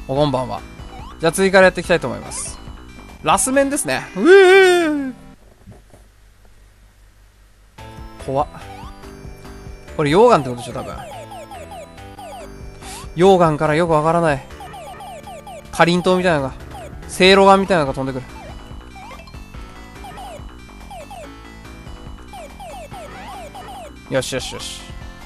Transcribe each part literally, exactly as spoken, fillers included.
おこんばんは。じゃあ次からやっていきたいと思います。ラス面ですね。うー怖っ。これ溶岩ってことでしょ多分。溶岩からよくわからないかりんとうみたいなのが、せいろがんみたいなのが飛んでくる。よしよしよし。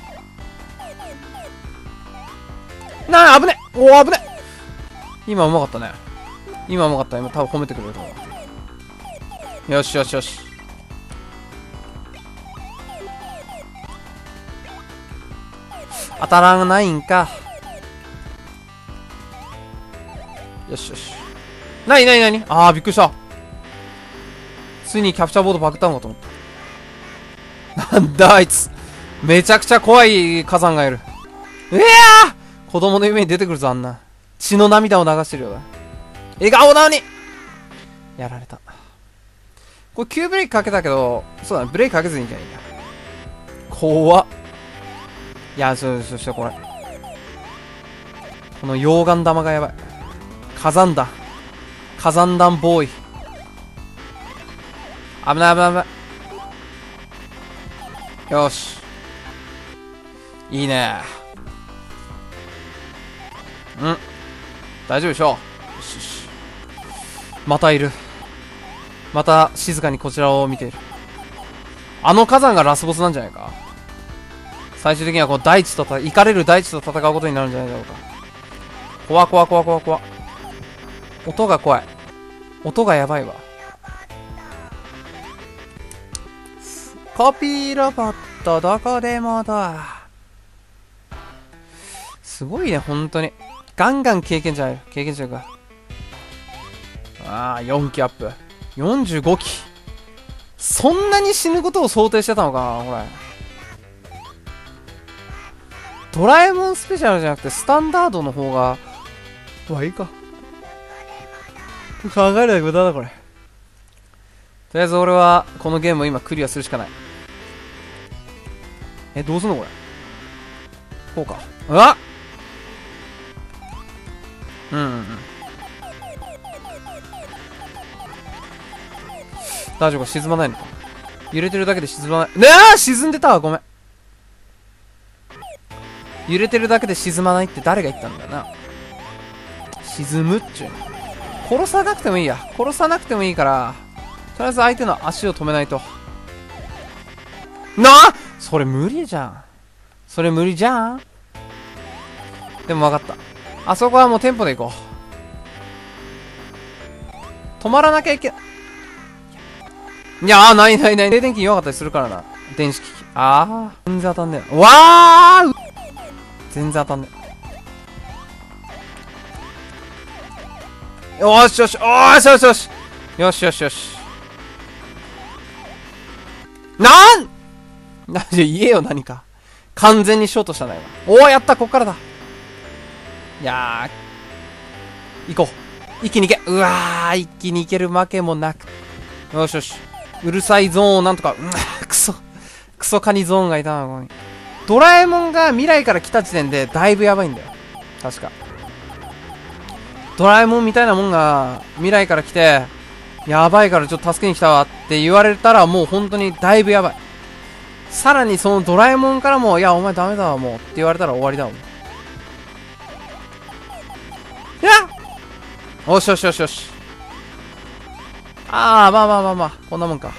なあ、危ねっ。おお、危ねっ。今うまかったね。今うまかった。今多分褒めてくれると思う。よしよしよし。当たらないんか。よしよし。なになになに。あー、びっくりした。ついにキャプチャーボードパクったのかと思った。なんだあいつ。めちゃくちゃ怖い火山がいる。ええー、子供の夢に出てくるぞ、あんな。血の涙を流してるよな。笑顔なのにやられた。これ急ブレーキかけたけど、そうだね、ブレーキかけずにいいんじゃないんだ。怖っ。いや、そうそうそう、これ。この溶岩玉がやばい。火山弾。火山弾ボーイ。危ない危ない危ない。よし。いいね。うん。大丈夫でしょう。よしよし。またいる。また静かにこちらを見ている。あの火山がラスボスなんじゃないか。最終的にはこう大地とた、怒れる大地と戦うことになるんじゃないだろうか。怖怖怖怖怖。音が怖い。音がやばいわ。コピーロボットどこでもだ。すごいね、本当に。ガンガン経験値ある。経験値あるか。ああ、よんきアップ。よんじゅうごき。そんなに死ぬことを想定してたのかな、これ。ドラえもんスペシャルじゃなくて、スタンダードの方が、まあいいか。考えるだけ無駄だ、これ。とりあえず俺は、このゲームを今クリアするしかない。え、どうすんのこれ。こうか。うわっうんうんうん。大丈夫か、沈まないのか。揺れてるだけで沈まない。ねえ、沈んでたわ、ごめん。揺れてるだけで沈まないって誰が言ったんだよな。沈むっちゅう。殺さなくてもいいや。殺さなくてもいいから、とりあえず相手の足を止めないと。なあ、それ無理じゃん。それ無理じゃん。でも分かった。あそこはもうテンポで行こう。止まらなきゃいけない。いやー、ないないない。静電気弱かったりするからな。電子機器。あー、全然当たんねえ。わー、全然当たんねえ。よーしよし、おーしよしよし。よしよしよし。なんな、じゃ言えよ、何か。完全にショートしたな、今。おー、やった、こっからだ。いやー、行こう。一気に行け。うわー、一気に行けるわけもなく。よしよし。うるさいゾーンをなんとか、うわー、クソ。クソカニゾーンがいたな、ここに。ドラえもんが未来から来た時点でだいぶやばいんだよ。確か。ドラえもんみたいなもんが未来から来て、やばいからちょっと助けに来たわって言われたらもう本当にだいぶやばい。さらにそのドラえもんからも、いや、お前ダメだわ、もうって言われたら終わりだわ。いやよしよしよしよし。ああ、まあまあまあまあ、こんなもんか。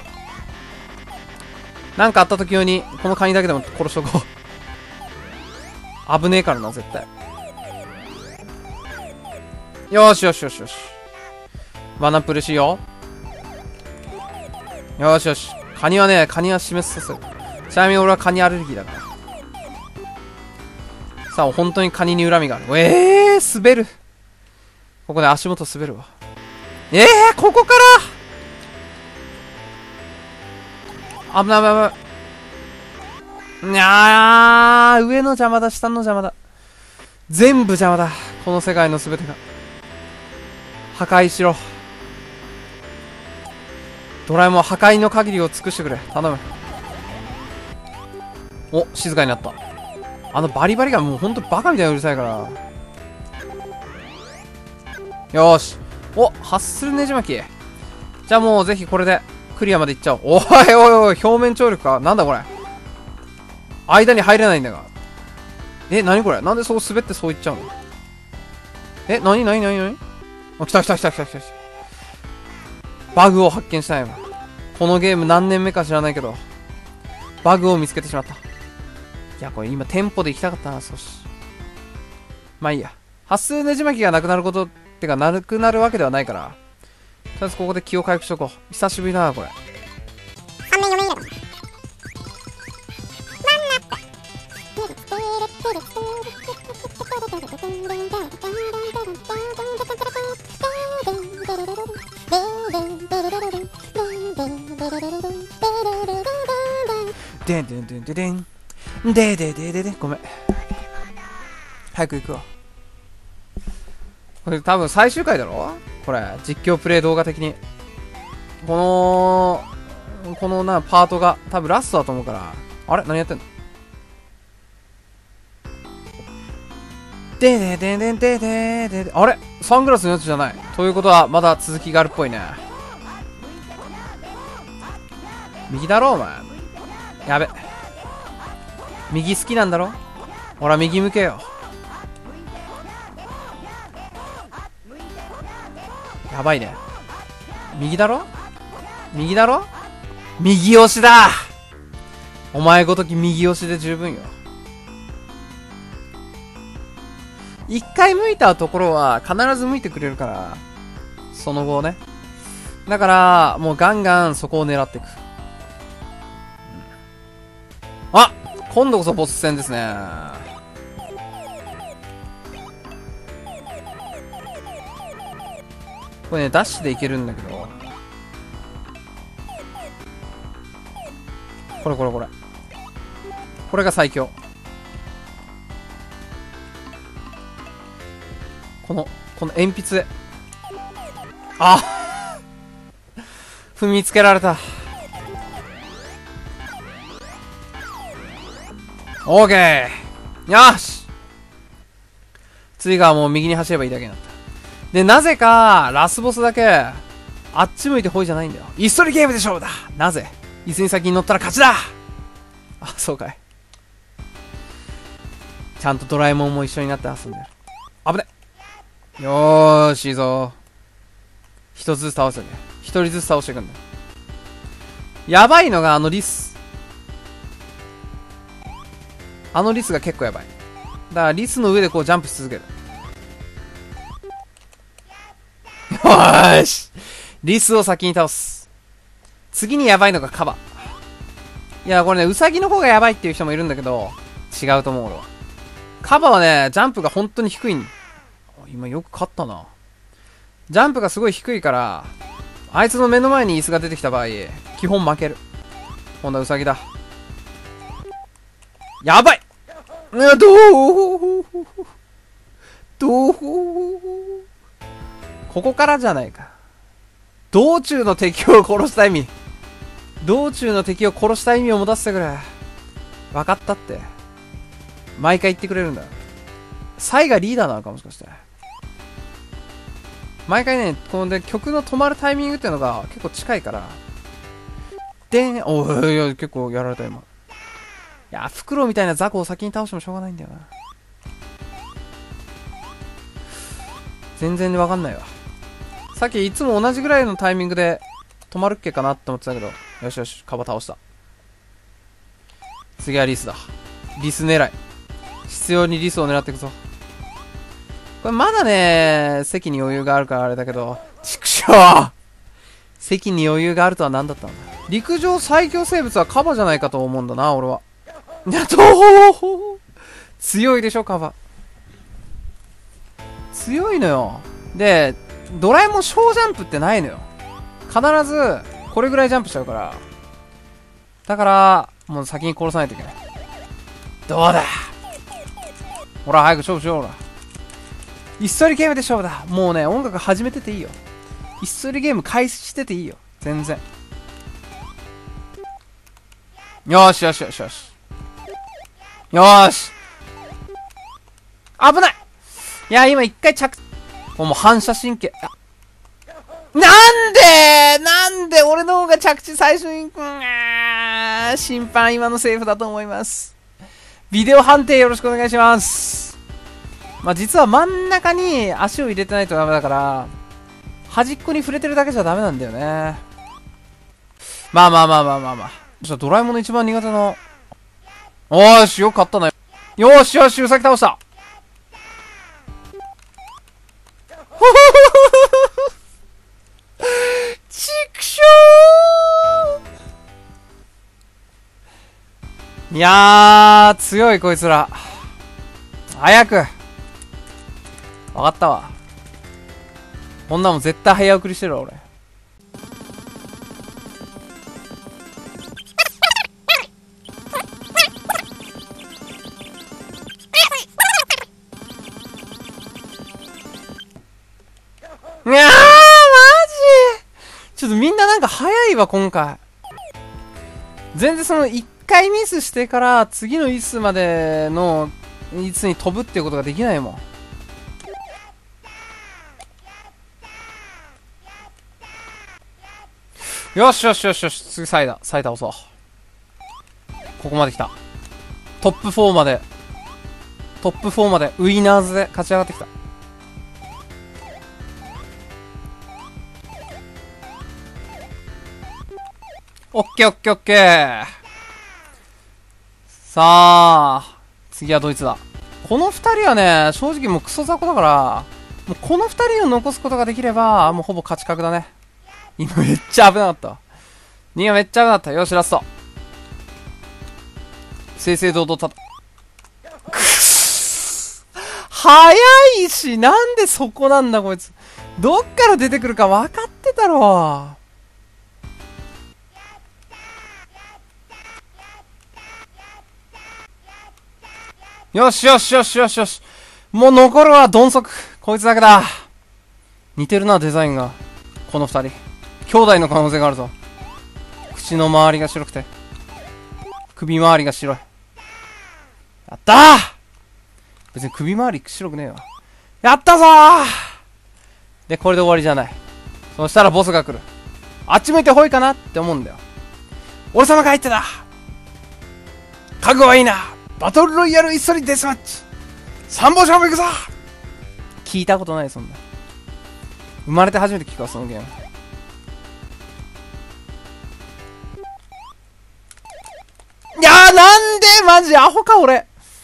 なんかあった時用に、このカニだけでも殺しとこう。危ねえからな、絶対。よしよしよしよし。ワナプレシよ。よしよし。カニはね、カニは示すさせる。ちなみに俺はカニアレルギーだから。さあ、本当にカニに恨みがある。えー、滑る。ここで足元滑るわ。えー、ここから危ない危ない危ない。いやー、上の邪魔だ、下の邪魔だ。全部邪魔だ。この世界の全てが。破壊しろ。ドラえもん破壊の限りを尽くしてくれ。頼む。お、静かになった。あのバリバリがもうほんとバカみたいにうるさいから。 よーし。お、ハッスルねじ巻き。じゃあもうぜひこれでクリアまでいっちゃおう。おいおいおい、表面張力か。なんだこれ。間に入れないんだが。え、なにこれ。なんでそう滑ってそういっちゃうの。え、なになになになに。あ、来た来た来た来た来た来た。バグを発見したよ。このゲーム何年目か知らないけど、バグを見つけてしまった。いや、これ今テンポで行きたかったな、少し。まあいいや。ハッスルねじ巻きがなくなることってか、なくなるわけではないから、とりあえずここで気を回復しとこう。久しぶりだな、これ。 さんめんよめんだと。 でんでんでんでんでんでででででごめん。早く行くわ。これ多分最終回だろこれ。実況プレイ動画的に。この、このな、パートが多分ラストだと思うから。あれ何やってんの。でででででででであれサングラスのやつじゃない。ということはまだ続きがあるっぽいね。右だろお前。やべ。右好きなんだろ。ほら右向けよ。やばいね。右だろ右だろ右押しだ。お前ごとき右押しで十分よ。一回向いたところは必ず向いてくれるから、その後ね。だからもうガンガンそこを狙っていく。あ、今度こそボス戦ですね。これね、ダッシュでいけるんだけど。これこれこれ。これが最強。この、この鉛筆で。あ踏みつけられた。オーケー。よし。次がもう右に走ればいいだけになった。で、なぜか、ラスボスだけ、あっち向いてほいじゃないんだよ。椅子取りゲームで勝負だ。なぜ椅子に先に乗ったら勝ちだ。あ、そうかい。ちゃんとドラえもんも一緒になって遊んでる。危ね。よーし、いいぞ。一つずつ倒してね。一人ずつ倒していくんだ。やばいのがあのリス。あのリスが結構やばい。だからリスの上でこうジャンプし続ける。よーし。リスを先に倒す。次にやばいのがカバ。いや、これね、ウサギの方がやばいっていう人もいるんだけど、違うと思う俺は。カバはね、ジャンプが本当に低いん。今よく勝ったな。ジャンプがすごい低いから、あいつの目の前に椅子が出てきた場合、基本負ける。今度はウサギだ。やばい。うどうどうここからじゃないか。道中の敵を殺した意味。道中の敵を殺した意味を持たせてくれ。分かったって。毎回言ってくれるんだ。サイがリーダーなのかもしかして。毎回ね、こので曲の止まるタイミングっていうのが結構近いから。でね、おい、いや、結構やられた今。いや、フクロウみたいな雑魚を先に倒してもしょうがないんだよな。全然わかんないわ。さっきいつも同じぐらいのタイミングで止まるっけかなって思ってたけど、よしよし、カバ倒した。次はリスだ。リス狙い。必要にリスを狙っていくぞ。これまだね、席に余裕があるからあれだけど、畜生席に余裕があるとは何だったんだ。陸上最強生物はカバじゃないかと思うんだな、俺は。いや、どう強いでしょ、カバ。強いのよ。で、ドラえもん小ジャンプってないのよ。必ず、これぐらいジャンプしちゃうから。だから、もう先に殺さないといけない。どうだほら、早く勝負しよう、ほら。椅子取りゲームで勝負だ。もうね、音楽始めてていいよ。椅子取りゲーム開始してていいよ。全然。よーしよしよしよし。よーし。危ない。いや、今一回着、 これもう反射神経。なんでなんで俺の方が着地最初に、うーん、審判今のセーフだと思います。ビデオ判定よろしくお願いします。まあ、実は真ん中に足を入れてないとダメだから、端っこに触れてるだけじゃダメなんだよね。まあまあまあまあまあまあ。じゃあドラえもんの一番苦手な。おーし、よく勝ったね。よーしよし、うさぎ倒した。ちくしょー。いやー、強いこいつら。早く。わかったわ。こんなもん絶対早送りしてるわ、俺。いやー、マジちょっとみんななんか早いわ、今回。全然その一回ミスしてから次のイスまでのイスに飛ぶっていうことができないもん。よしよしよしよし、次サイダー、サイダー押そう。ここまで来た。トップフォーまで、トップフォーまでウィナーズで勝ち上がってきた。オッケーオッケーオッケー。さあ、次はドイツだ。この二人はね、正直もうクソ雑魚だから、もうこの二人を残すことができれば、もうほぼ勝ち確だね。今めっちゃ危なかった。今めっちゃ危なかった。よし、ラスト。正々堂々た、くっす。早いし、なんでそこなんだこいつ。どっから出てくるか分かってたろ。よしよしよしよしよし。もう残るはドンソク。こいつだけだ。似てるな、デザインが。この二人。兄弟の可能性があるぞ。口の周りが白くて。首周りが白い。やったー。別に首周り白くねえわ。やったぞー。で、これで終わりじゃない。そしたらボスが来る。あっち向いてほいかなって思うんだよ。俺様が入ってた。覚悟はいいな。バトルロイヤルイストリデスマッチ三本勝負いくぞ。聞いたことない、そんな。生まれて初めて聞くわ、そのゲーム。いやー、なんでマジアホか、俺。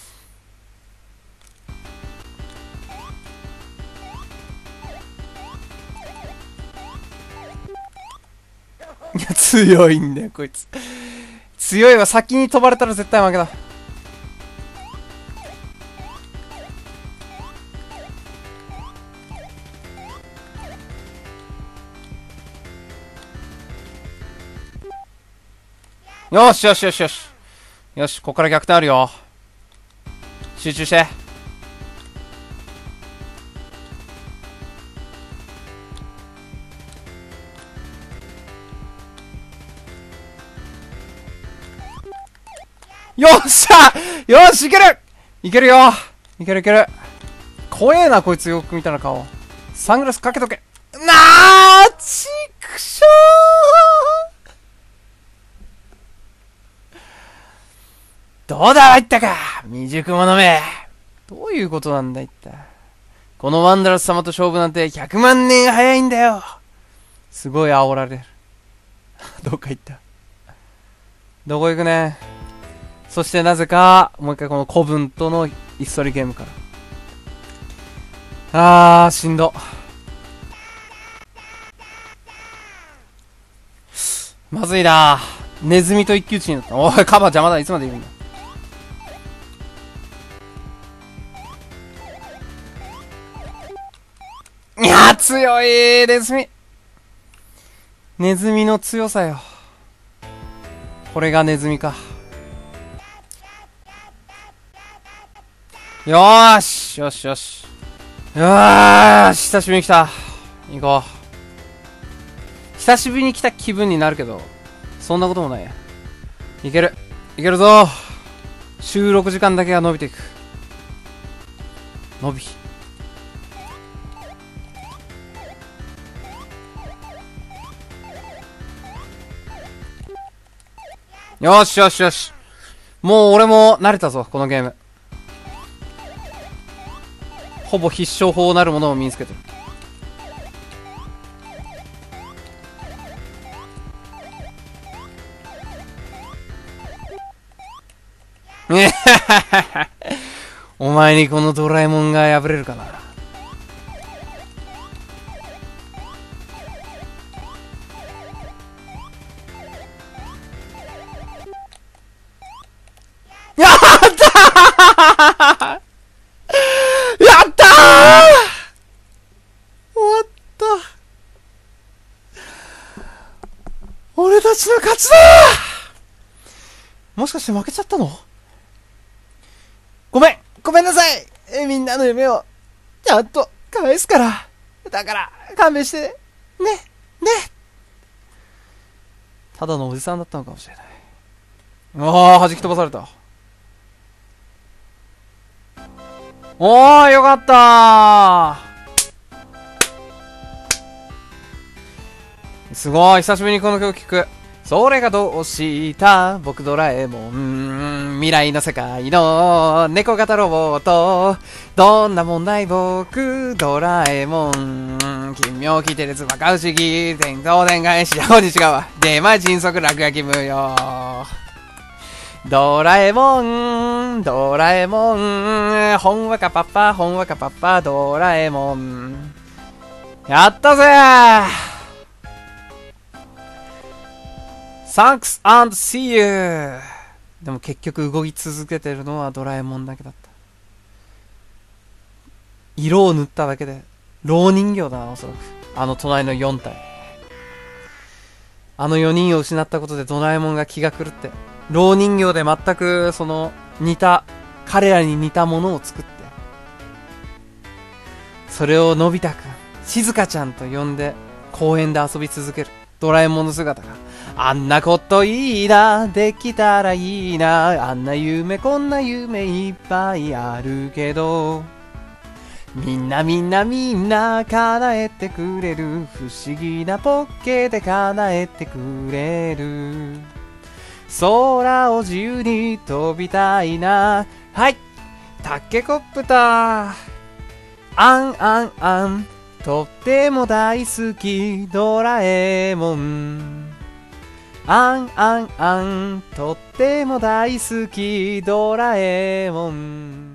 いや、強いんだよ、こいつ。強いわ、先に飛ばれたら絶対負けだ。よしよしよしよし。よし、ここから逆転あるよ。集中して。よっしゃよし、いけるいけるよいけるいける。怖えな、こいつ。よく見たら顔。サングラスかけとけ。なあ、ちくしょー。どうだ入ったか未熟者め。どういうことなんだ一体。このワンダラス様と勝負なんてひゃくまん年早いんだよ。すごい煽られる。どっか行った。どこ行くね。そしてなぜか、もう一回この古文とのイストリゲームから。あー、しんど。まずいな。ネズミと一騎打ちになった。おい、カバ邪魔だ。いつまでいるんだ。いやー、強いネズミ。ネズミの強さよ。これがネズミか。よーしよしよし。よーし、久しぶりに来た。行こう。久しぶりに来た気分になるけど、そんなこともないや。いける。いけるぞ。収録時間だけが伸びていく。伸び。 よしよしよし。もう俺も慣れたぞ、このゲーム。ほぼ必勝法なるものを身につけてる。お前にこのドラえもんが破れるかな。やったーやったー終わった。俺たちの勝ちだー。もしかして負けちゃったの？ごめんごめんなさい。え、みんなの夢をちゃんと返すから。だから勘弁してね。ね。ただのおじさんだったのかもしれない。ああ、弾き飛ばされた。おー、よかったー。すごい、久しぶりにこの曲聴く。それがどうした僕ドラえもん。未来の世界の猫型ロボット。どんな問題僕ドラえもん。奇妙奇天烈バカ不思議。天道天外しやおに違うわ。出前迅速落書き無用。ドラえもん、ドラえもん、ほんわかパパ、ほんわかパパ、ドラえもん。やったぜー !Thanks and see you! でも結局動き続けてるのはドラえもんだけだった。色を塗っただけで、老人形だな、おそらく。あの隣のよん体。あのよにんを失ったことでドラえもんが気が狂って。老人形で全くその似た彼らに似たものを作って、それをのび太くん、静香ちゃんと呼んで公園で遊び続けるドラえもんの姿が、あんなこといいな、できたらいいな、あんな夢こんな夢いっぱいあるけど、みんなみんなみんな叶えてくれる、不思議なポッケで叶えてくれる、空を自由に飛びたいな。はい、タケコプター。あんあんあん、とっても大好きドラえもん。あんあんあん、とっても大好きドラえもん。